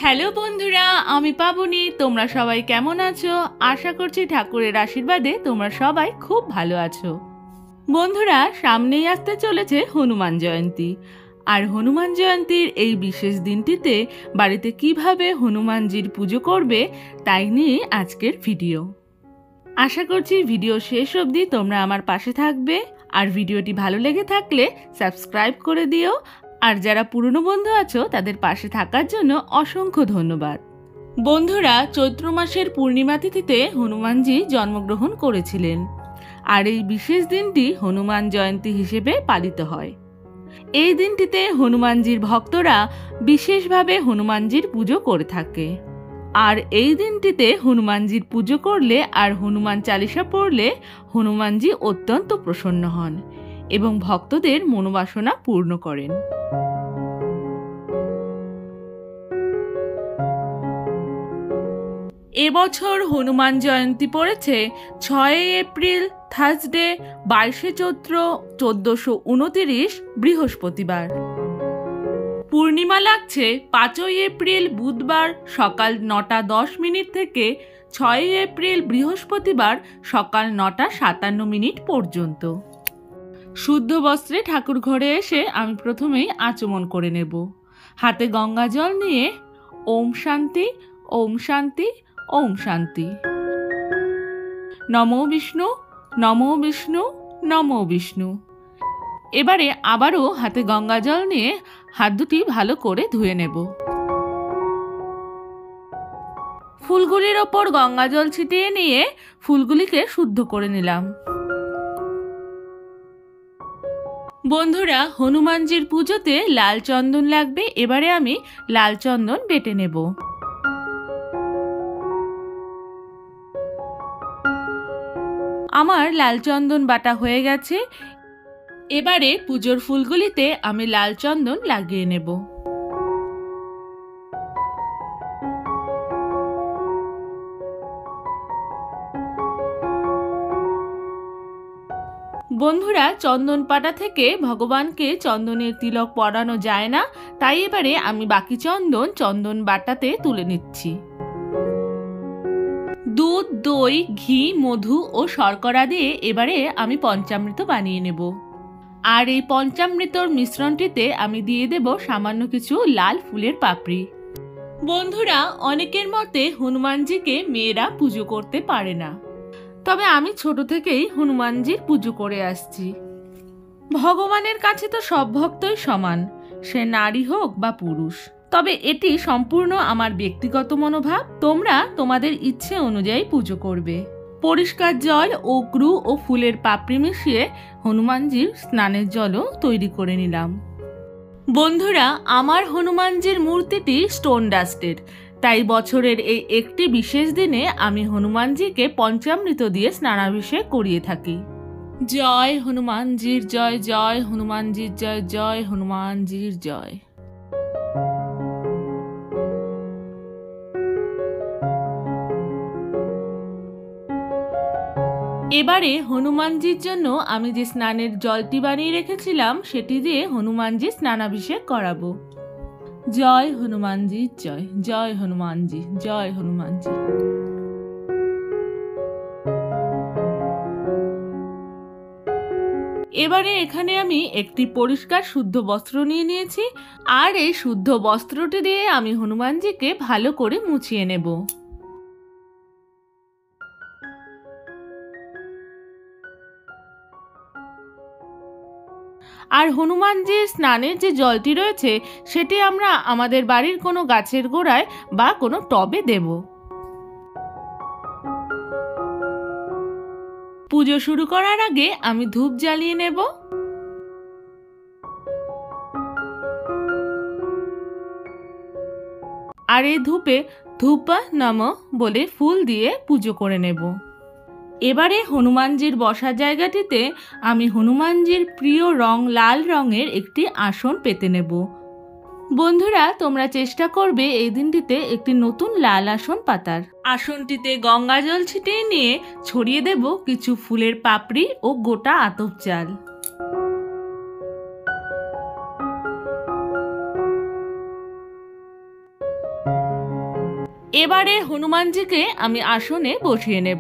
Hello বন্ধুরা, আমি পাবনি। তোমরা সবাই কেমন আছো? আশা করছি ঠাকুরের আশীর্বাদে তোমরা সবাই খুব ভালো আছো। বন্ধুরা, সামনেই আসতে চলেছে হনুমান জয়ন্তী। আর হনুমান জয়ন্তীর এই বিশেষ দিনটিতে বাড়িতে কিভাবে হনুমানজির পুজো করবে তাই নিয়ে আজকের ভিডিও। আশা করছি ভিডিও শেষ অবধি তোমরা আমার পাশে থাকবে। আর ভিডিওটি ভালো লেগে থাকলে সাবস্ক্রাইব করে দিও। আর যারা পুরনো বন্ধু আছো তাদের পাশে থাকার জন্য অসংখ্য ধন্যবাদ। বন্ধুরা, চৈত্র মাসের পূর্ণিমা তিথিতে হনুমানজি জন্মগ্রহণ করেছিলেন। আর এই বিশেষ দিনটি হনুমান জয়ন্তী হিসেবে পালিত হয়। এই দিনটিতে হনুমানজির ভক্তরা বিশেষভাবে হনুমানজির পুজো করে থাকে। আর এই দিনটিতে হনুমানজির পুজো করলে আর হনুমান চালিসা পড়লে হনুমানজি অত্যন্ত প্রসন্ন হন এবং ভক্তদের মনোবাসনা পূর্ণ করেন। এবছর হনুমান জয়ন্তী পড়েছে 6 এপ্রিল থার্সডে, 22 চৈত্র 1429 বৃহস্পতিবার। পূর্ণিমা লাগছে 5 এপ্রিল বুধবার সকাল 9:10 থেকে 6 এপ্রিল বৃহস্পতিবার সকাল 9:57 পর্যন্ত। শুদ্ধ বস্ত্রে ঠাকুর ঘরে এসে আমি প্রথমেই আচমন করে নেব। হাতে গঙ্গা জল নিয়ে ওম শান্তি, ওম শান্তি, ওম শান্তি। নমো বিষ্ণু, নমো বিষ্ণু, নমো বিষ্ণু। এবারে আবারও হাতে গঙ্গা জল নিয়ে হাত দুটি ভালো করে ধুয়ে নেব। ফুলগুলির ওপর গঙ্গা জল ছিটিয়ে নিয়ে ফুলগুলিকে শুদ্ধ করে নিলাম। বন্ধুরা, হনুমানজির পুজোতে লাল চন্দন লাগবে। এবারে আমি লাল চন্দন বেটে নেব। আমার লাল চন্দন বাটা হয়ে গেছে। এবারে পুজোর ফুলগুলিতে আমি লাল চন্দন লাগিয়ে নেব। বন্ধুরা, চন্দন পাতা থেকে ভগবানকে চন্দনের তিলক পরানো যায় না, তাই এবারে আমি বাকি চন্দন বাটাতে তুলে নিচ্ছি। দুধ, দই, ঘি, মধু ও শর্করা দিয়ে এবারে আমি পঞ্চামৃত বানিয়ে নেব। আর এই পঞ্চামৃতর মিশ্রণটিতে আমি দিয়ে দেব সামান্য কিছু লাল ফুলের পাপড়ি। বন্ধুরা, অনেকের মতে হনুমানজিকে মেয়েরা পুজো করতে পারে না, তবে আমি ছোট থেকেই হনুমানজির পুজো করে আসছি। ভগবানের কাছে তো সব ভক্তই সমান, সে নারী হোক বা পুরুষ। তবে এটি সম্পূর্ণ আমার ব্যক্তিগত মনোভাব। তোমরা তোমাদের ইচ্ছে অনুযায়ী পুজো করবে। পরিষ্কার জল, অক্রু ও ফুলের পাপড়ি মিশিয়ে হনুমানজির স্নানের জলও তৈরি করে নিলাম। বন্ধুরা, আমার হনুমানজির মূর্তিটি স্টোন ডাস্টেড, তাই বছরের এই একটি বিশেষ দিনে আমি হনুমানজিকে পঞ্চামৃত দিয়ে স্নানাভিষেক করিয়ে থাকি। জয় হনুমানজির জয়, জয় হনুমানজির জয়, জয় হনুমানজির জয়। এবারে হনুমানজির জন্য আমি যে স্নানের জলটি বানিয়ে রেখেছিলাম সেটি দিয়ে হনুমানজি স্নানাভিষেক করাবো। জয় হনুমানজি জয়, জয় হনুমানজি, জয় হনুমানজি। এবারে এখানে আমি একটি পরিষ্কার শুদ্ধ বস্ত্র নিয়ে নিয়েছি। আর এই শুদ্ধ বস্ত্রটি দিয়ে আমি হনুমানজিকে ভালো করে মুছিয়ে নেব। আর হনুমানজির স্নানের যে জলটি রয়েছে সেটি আমরা আমাদের বাড়ির কোনো গাছের গোড়ায় বা কোনো টবে দেব। পুজো শুরু করার আগে আমি ধূপ জ্বালিয়ে নেব। আর এই ধূপে ধূপ নমঃ বলে ফুল দিয়ে পুজো করে নেব। এবারে হনুমানজির বসার জায়গাটিতে আমি হনুমানজির প্রিয় রং লাল রঙের একটি আসন পেতে নেব। বন্ধুরা, তোমরা চেষ্টা করবে এই দিনটিতে একটি নতুন লাল আসন পাতার। আসনটিতে গঙ্গা জল ছিটিয়ে নিয়ে ছড়িয়ে দেব কিছু ফুলের পাপড়ি ও গোটা আতপ চাল। এবারে হনুমানজিকে আমি আসনে বসিয়ে নেব।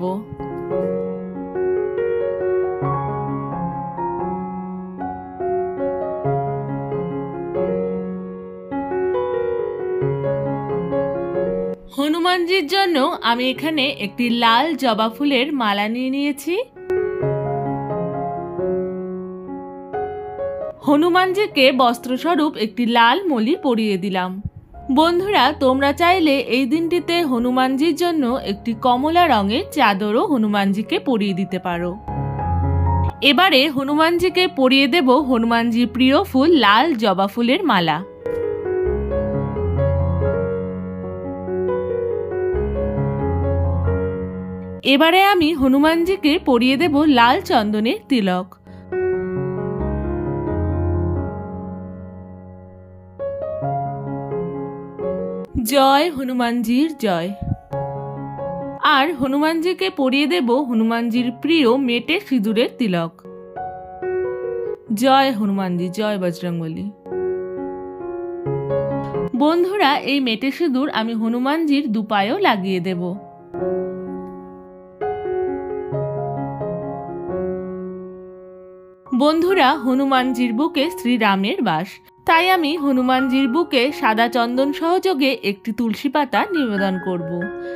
হনুমানজির জন্য আমি এখানে একটি লাল জবা ফুলের মালা নিয়ে নিয়েছি। হনুমানজিকে বস্ত্রস্বরূপ একটি লাল মলি পরিয়ে দিলাম। বন্ধুরা, তোমরা চাইলে এই দিনটিতে হনুমানজির জন্য একটি কমলা রঙের চাদরও হনুমানজিকে পরিয়ে দিতে পারো। এবারে হনুমানজিকে পরিয়ে দেব হনুমানজির প্রিয় ফুল লাল জবা ফুলের মালা। এবারে আমি হনুমানজিকে পরিয়ে দেব লাল চন্দনের তিলক। জয় হনুমানজির জয়। আর হনুমানজিকে পরিয়ে দেব হনুমানজির প্রিয় মেটে সিঁদুরের তিলক। জয় হনুমানজি, জয় বজরংবলী। বন্ধুরা, এই মেটে সিঁদুর আমি হনুমানজির দুপায়েও লাগিয়ে দেব। বন্ধুরা, হনুমানজির বুকে শ্রীরামের বাস, তাই আমি হনুমানজির বুকে সাদা চন্দন সহযোগে একটি তুলসী পাতা নিবেদন করব।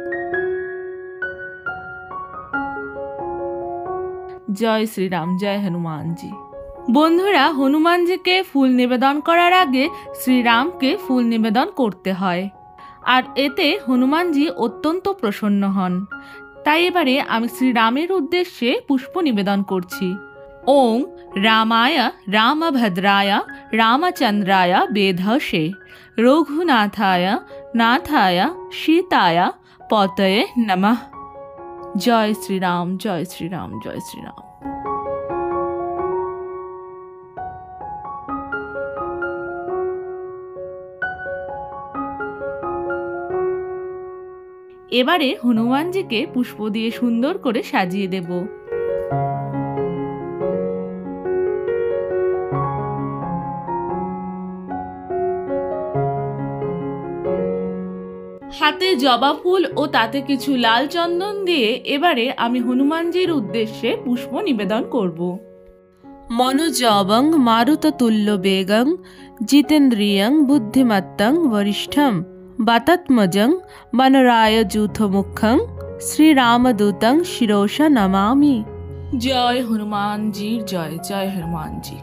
জয় শ্রীরাম, জয় হনুমানজি। বন্ধুরা, হনুমানজিকে ফুল নিবেদন করার আগে শ্রীরামকে ফুল নিবেদন করতে হয়, আর এতে হনুমানজি অত্যন্ত প্রসন্ন হন। তাই এবারে আমি শ্রীরামের উদ্দেশ্যে পুষ্প নিবেদন করছি। ওং রামায় রামভদ্রায় রামচন্দ্রায় বেধসে রঘুনাথায় নাথায় সীতায় পতয়ে নমঃ। জয় শ্রীরাম, জয় শ্রীরাম, জয় শ্রীরাম। এবারে হনুমানজিকে পুষ্প দিয়ে সুন্দর করে সাজিয়ে দেব। হাতে জবা ফুল ও তাতে কিছু লাল চন্দন দিয়ে এবারে আমি হনুমানজির উদ্দেশ্যে পুষ্প নিবেদন করব। মনোজবং মারুততুল্য বেগং জিতেন্দ্রিয়ং বুদ্ধিমত্তং বরিষ্ঠম বাতাত্মজং বনরায়যূথমুখং শ্রীরামদূতং শিরোষা নমামি। জয় হনুমানজির জয়, জয় হনুমানজি।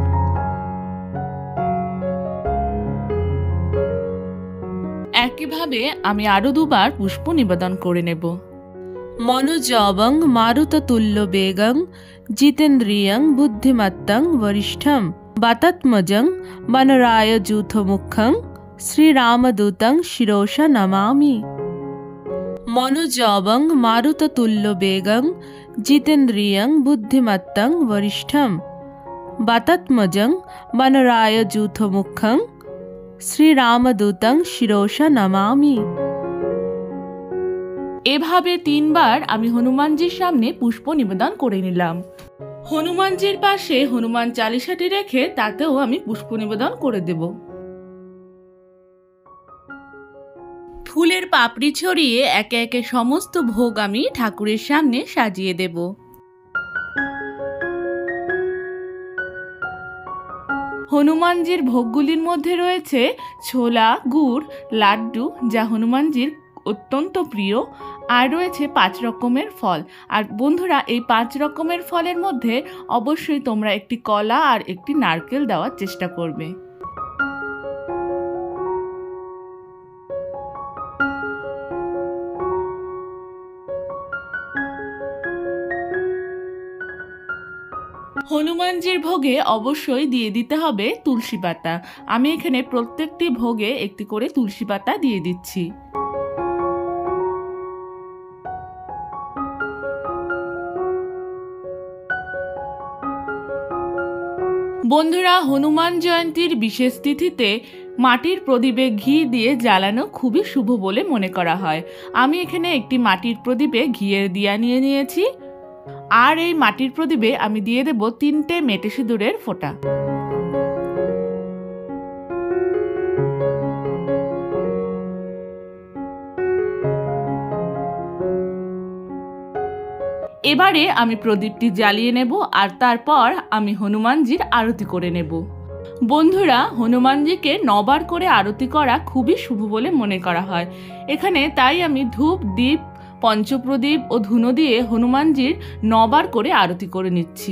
একইভাবে আমি আরো দুবার পুষ্প নিবেদন করে নেব। মনোজবং মারুততুল্য বেগং জিতেন্দ্রিয়ং বুদ্ধিমত্তং বরিষ্ঠম বাতাত্মজং বনরায়যূথমুখং শ্রীরামদূতং শিরোষা নমামি। মনোজবং মারুততুল্য বেগং জিতেন্দ্রিয়ং বুদ্ধিমত্তং বরিষ্ঠম বাতাত্মজং বনরায়যূথমুখং শ্রীরামদূতং শিরোষা নমামি। এভাবে 3 বার আমি হনুমানজির সামনে পুষ্প নিবেদন করে নিলাম। হনুমানজির পাশে হনুমান চালিসাটি রেখে তাতেও আমি পুষ্প নিবেদন করে দেব। ফুলের পাপড়ি ছড়িয়ে একে একে সমস্ত ভোগ আমি ঠাকুরের সামনে সাজিয়ে দেব। হনুমানজির ভোগগুলির মধ্যে রয়েছে ছোলা, গুড়, লাড্ডু, যা হনুমানজির অত্যন্ত প্রিয়, আর রয়েছে 5 রকমের ফল। আর বন্ধুরা, এই 5 রকমের ফলের মধ্যে অবশ্যই তোমরা একটি কলা আর একটি নারকেল দেওয়ার চেষ্টা করবে। হনুমানজির ভোগে অবশ্যই দিয়ে দিতে হবে তুলসী পাতা। আমি এখানে প্রত্যেকটি ভোগে একটি করে তুলসী পাতা দিয়ে দিচ্ছি। বন্ধুরা, হনুমান জয়ন্তীর বিশেষ তিথিতে মাটির প্রদীপে ঘি দিয়ে জ্বালানো খুবই শুভ বলে মনে করা হয়। আমি এখানে একটি মাটির প্রদীপে ঘিয়ের দিয়া নিয়ে নিয়েছি, আর এই মাটির প্রদীপে আমি দিয়ে দেব 3টে মেটে সিঁদুরের ফোঁটা। এবারে আমি প্রদীপটি জ্বালিয়ে নেব আর তারপর আমি হনুমানজির আরতি করে নেব। বন্ধুরা, হনুমানজিকে 9 বার করে আরতি করা খুবই শুভ বলে মনে করা হয়। এখানে তাই আমি ধূপ, দীপ, পঞ্চপ্রদীপ ও ধুনো দিয়ে হনুমানজির 9 বার করে আরতি করে নিচ্ছি।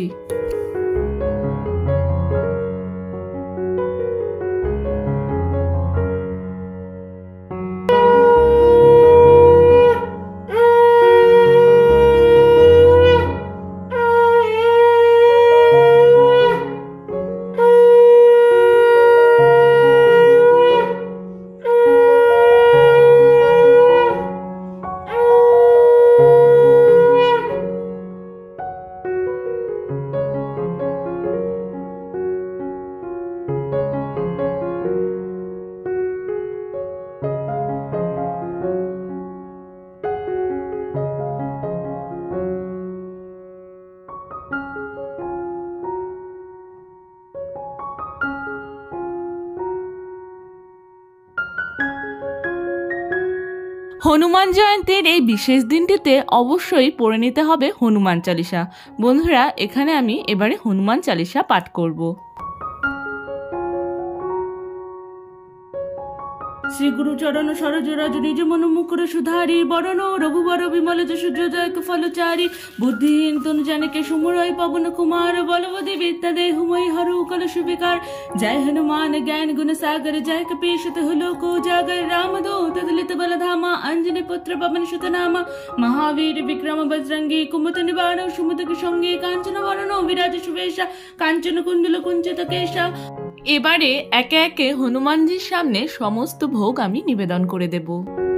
হনুমান জয়ন্তীর এই বিশেষ দিনটিতে অবশ্যই পড়ে নিতে হবে হনুমান চালিসা। বন্ধুরা, এখানে আমি এবারে হনুমান চালিসা পাঠ করব। শ্রী গুরু চরণ সরজ রাজ নিজ মন মুকুর সুধারি বরণ রঘুবর বিমল যশো জয় ফলচারি বুদ্ধিহীন তনু জানিকে সুমরয় পবন কুমার বলবদী বিদ্যা দেহুময় হরু কলশ বিকার জয় হনুমান জ্ঞান গুণ সাगर जय कपीश तुह लोको जागर रामदूत तुलित बलधामा अंजनी पुत्र पवन सुत नामा महावीर विक्रम बजरंगी कुमत निवार सुमत सঙ্গে কাঞ্চন বরণ বিরাজ সুবেশা কাঞ্চন কুণ্ডল কুঞ্চিত কেশা। এবারে একে একে হনুমানজির সামনে সমস্ত ভোগ আমি নিবেদন করে দেব।